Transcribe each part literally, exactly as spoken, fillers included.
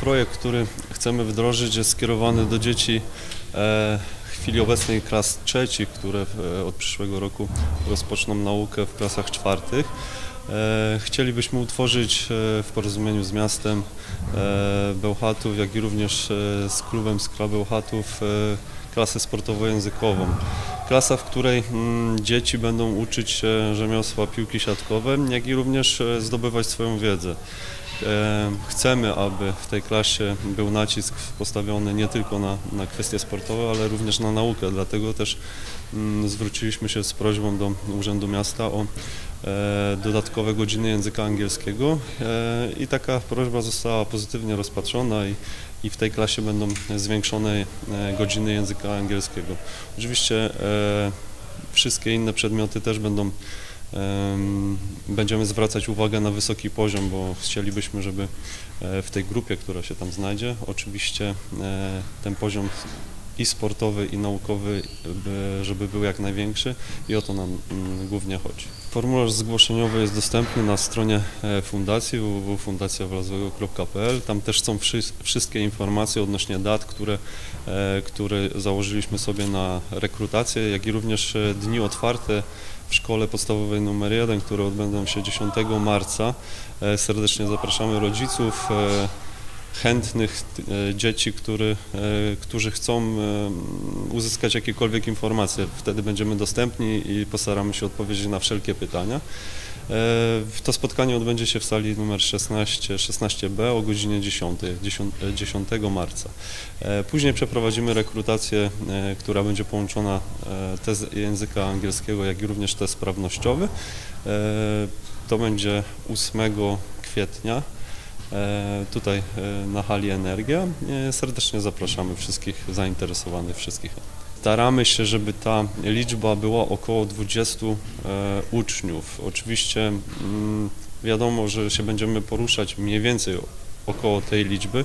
projekt, który chcemy wdrożyć, jest skierowany do dzieci w chwili obecnej klas trzecich, które od przyszłego roku rozpoczną naukę w klasach czwartych. Chcielibyśmy utworzyć w porozumieniu z miastem Bełchatów, jak i również z klubem Skra Bełchatów klasę sportowo-językową. Klasa, w której dzieci będą uczyć się rzemiosła piłki siatkowe, jak i również zdobywać swoją wiedzę. Chcemy, aby w tej klasie był nacisk postawiony nie tylko na, na kwestie sportowe, ale również na naukę. Dlatego też mm, zwróciliśmy się z prośbą do Urzędu Miasta o e, dodatkowe godziny języka angielskiego e, i taka prośba została pozytywnie rozpatrzona i, i w tej klasie będą zwiększone e, godziny języka angielskiego. Oczywiście e, wszystkie inne przedmioty też będą Będziemy zwracać uwagę na wysoki poziom, bo chcielibyśmy, żeby w tej grupie, która się tam znajdzie, oczywiście ten poziom i sportowy, i naukowy, żeby był jak największy i o to nam głównie chodzi. Formularz zgłoszeniowy jest dostępny na stronie fundacji w w w kropka fundacja wlazłego kropka p l. Tam też są wszystkie informacje odnośnie dat, które, które założyliśmy sobie na rekrutację, jak i również dni otwarte w szkole podstawowej numer jeden, które odbędą się dziesiątego marca. Serdecznie zapraszamy rodziców, chętnych dzieci, który, którzy chcą uzyskać jakiekolwiek informacje. Wtedy będziemy dostępni i postaramy się odpowiedzieć na wszelkie pytania. To spotkanie odbędzie się w sali numer szesnaście, szesnaście B o godzinie dziesiątej, dziesiątego marca. Później przeprowadzimy rekrutację, która będzie połączona test języka angielskiego, jak i również test sprawnościowy. To będzie ósmego kwietnia. Tutaj na hali Energia. Serdecznie zapraszamy wszystkich zainteresowanych, wszystkich. Staramy się, żeby ta liczba była około dwudziestu uczniów. Oczywiście wiadomo, że się będziemy poruszać mniej więcej około tej liczby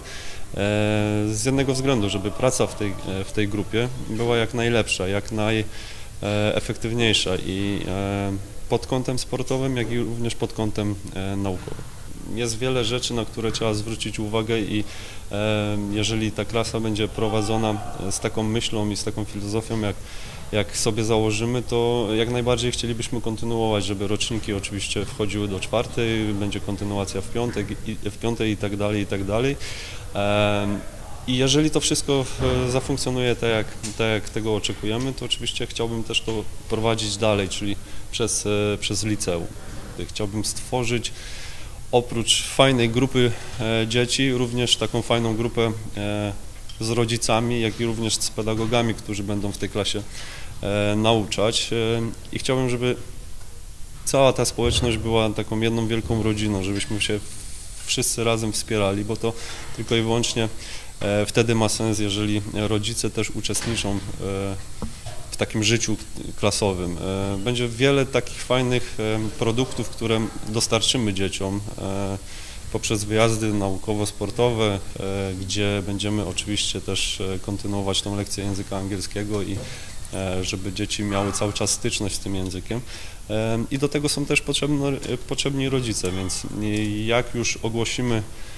z jednego względu, żeby praca w tej, w tej grupie była jak najlepsza, jak najefektywniejsza i pod kątem sportowym, jak i również pod kątem naukowym. Jest wiele rzeczy, na które trzeba zwrócić uwagę i e, jeżeli ta klasa będzie prowadzona z taką myślą i z taką filozofią, jak, jak sobie założymy, to jak najbardziej chcielibyśmy kontynuować, żeby roczniki oczywiście wchodziły do czwartej, będzie kontynuacja w piątek, i, w piątej i tak dalej, i tak dalej. E, I jeżeli to wszystko zafunkcjonuje tak jak, tak, jak tego oczekujemy, to oczywiście chciałbym też to prowadzić dalej, czyli przez, przez liceum. Chciałbym stworzyć oprócz fajnej grupy e, dzieci, również taką fajną grupę e, z rodzicami, jak i również z pedagogami, którzy będą w tej klasie e, nauczać. E, I chciałbym, żeby cała ta społeczność była taką jedną wielką rodziną, żebyśmy się wszyscy razem wspierali, bo to tylko i wyłącznie e, wtedy ma sens, jeżeli rodzice też uczestniczą e, w takim życiu klasowym. Będzie wiele takich fajnych produktów, które dostarczymy dzieciom poprzez wyjazdy naukowo-sportowe, gdzie będziemy oczywiście też kontynuować tą lekcję języka angielskiego i żeby dzieci miały cały czas styczność z tym językiem. I do tego są też potrzebni, potrzebni rodzice, więc jak już ogłosimy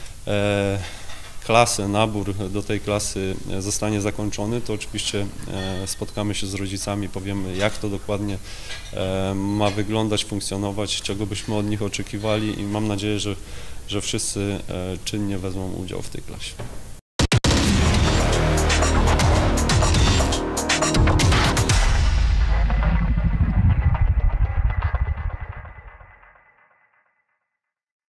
klasę, nabór do tej klasy zostanie zakończony, to oczywiście spotkamy się z rodzicami, powiemy, jak to dokładnie ma wyglądać, funkcjonować, czego byśmy od nich oczekiwali i mam nadzieję, że, że wszyscy czynnie wezmą udział w tej klasie.